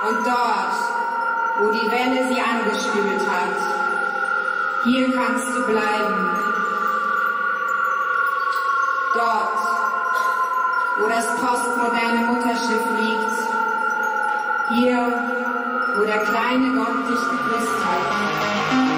Und dort, wo die Welle sie angespült hat, hier kannst du bleiben. Dort, wo das postmoderne Mutterschiff liegt, hier, wo der kleine Gott dich geküsst hat.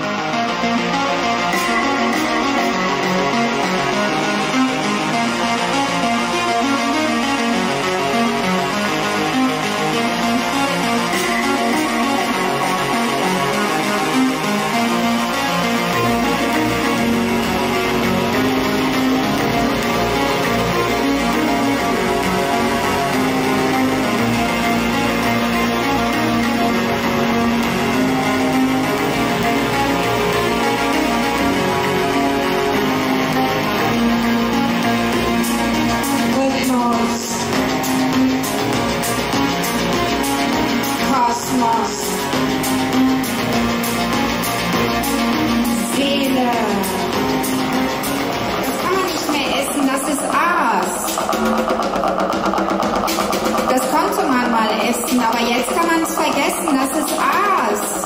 Aber jetzt kann man es vergessen, das ist Aas.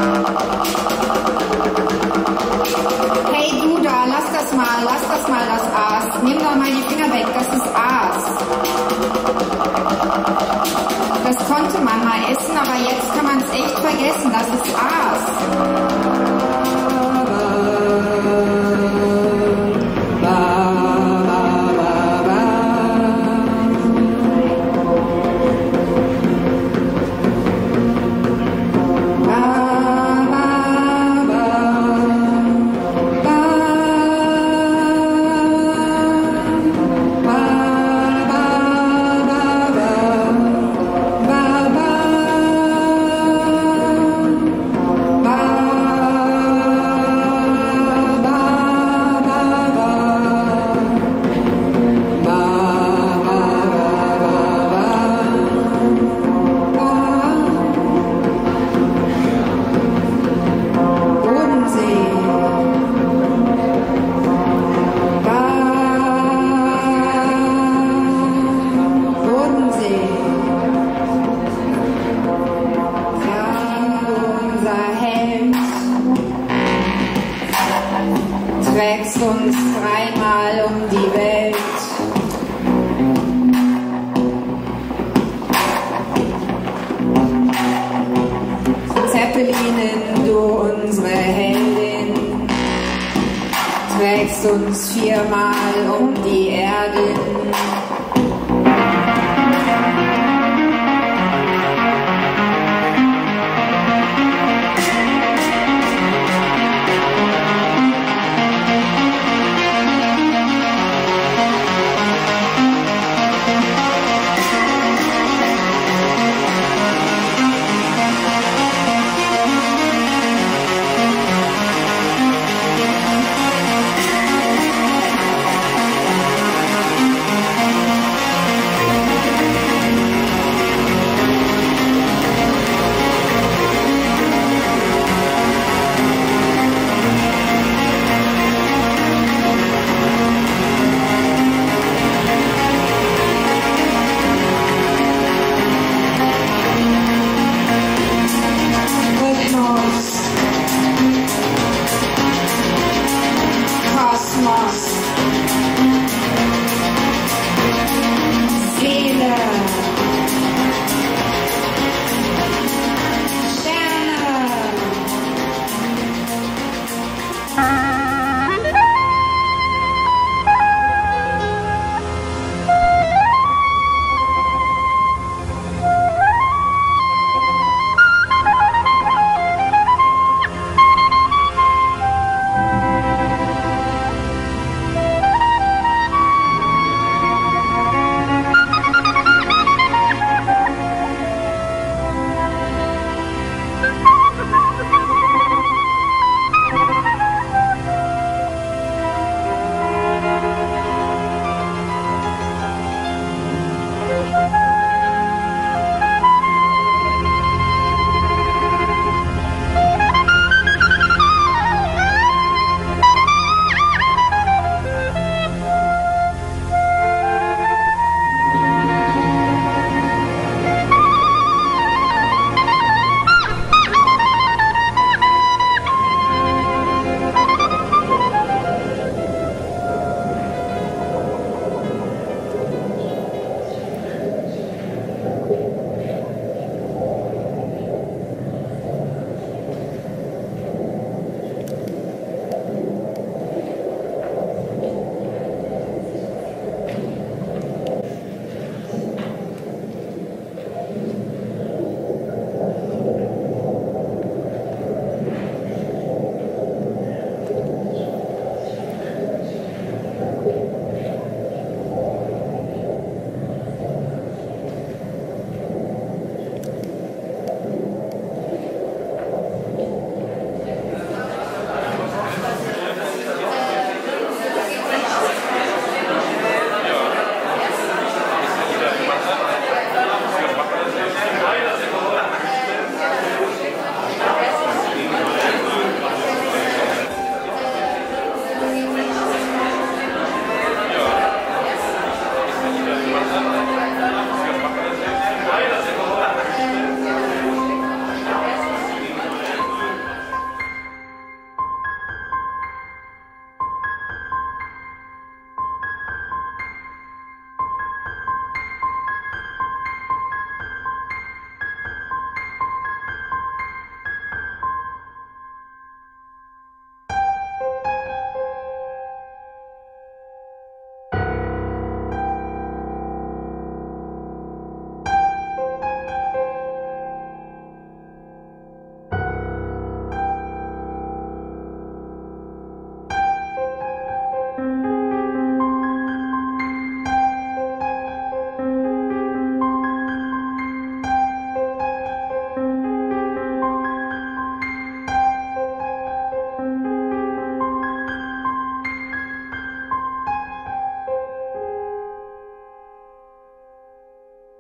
Hey du da, lass das mal, das Aas. Nimm doch mal die Finger weg, das ist Aas. Das konnte man mal essen, aber jetzt kann man es echt vergessen, das ist Aas. Trägst uns dreimal um die Welt. Zeppelinen, du unsere Heldin, trägst uns viermal um die Erde.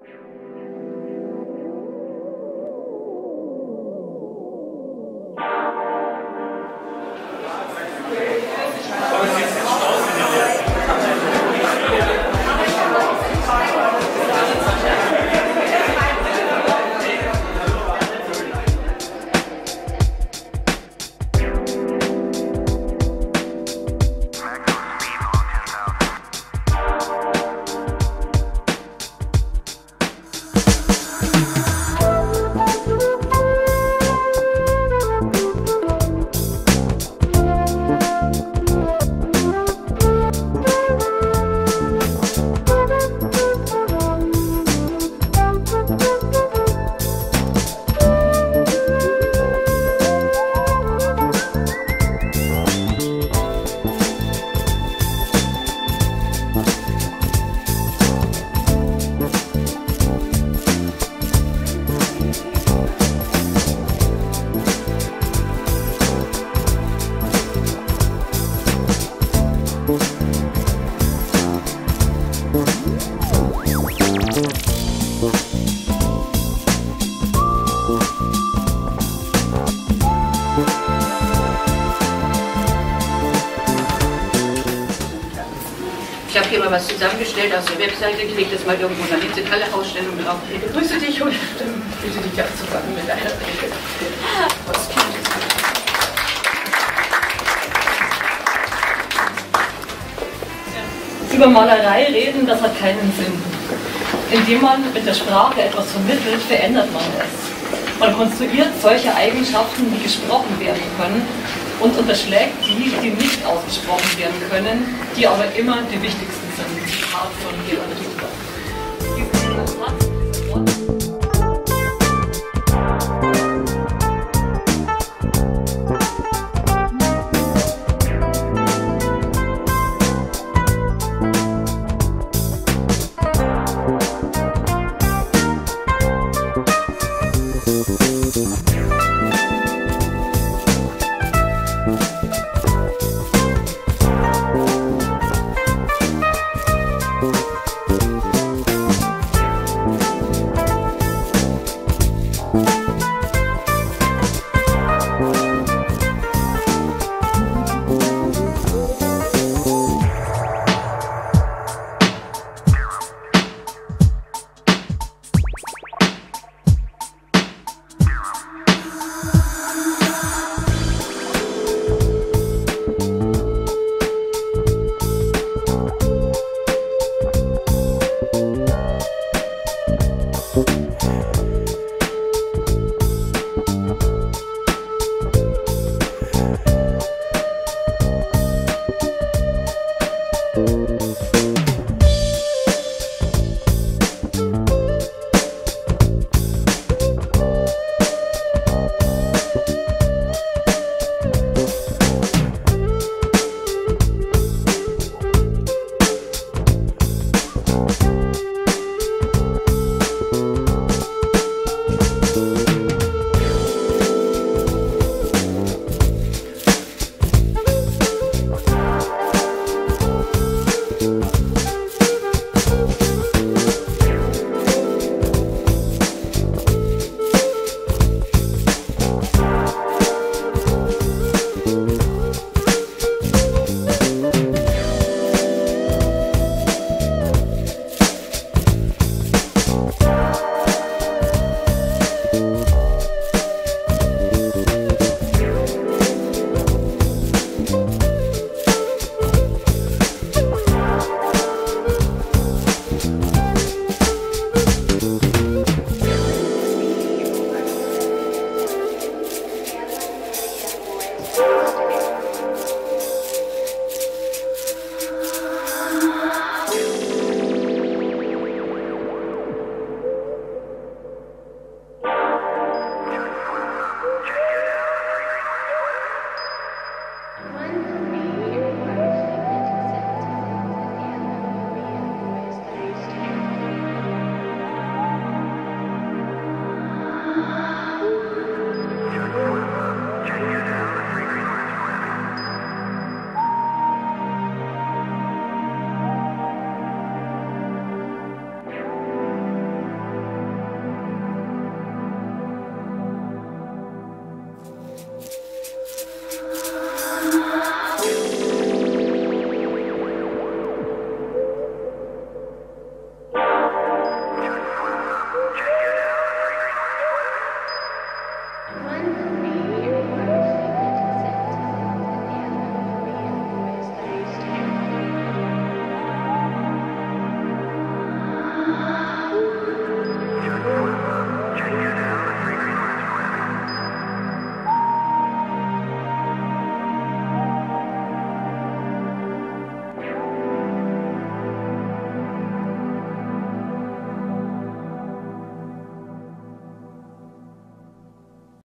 Ich habe hier mal was zusammengestellt aus der Webseite, ich lege das mal irgendwo in der digitale Ausstellung drauf. Ich begrüße dich und bitte dich anzufangen mit einer Rede. Über Malerei reden, das hat keinen Sinn. Indem man mit der Sprache etwas vermittelt, verändert man es. Man konstruiert solche Eigenschaften, die gesprochen werden können, und unterschlägt die, die nicht ausgesprochen werden können, die aber immer die wichtigsten sind. Zitat von Gerhard Richter.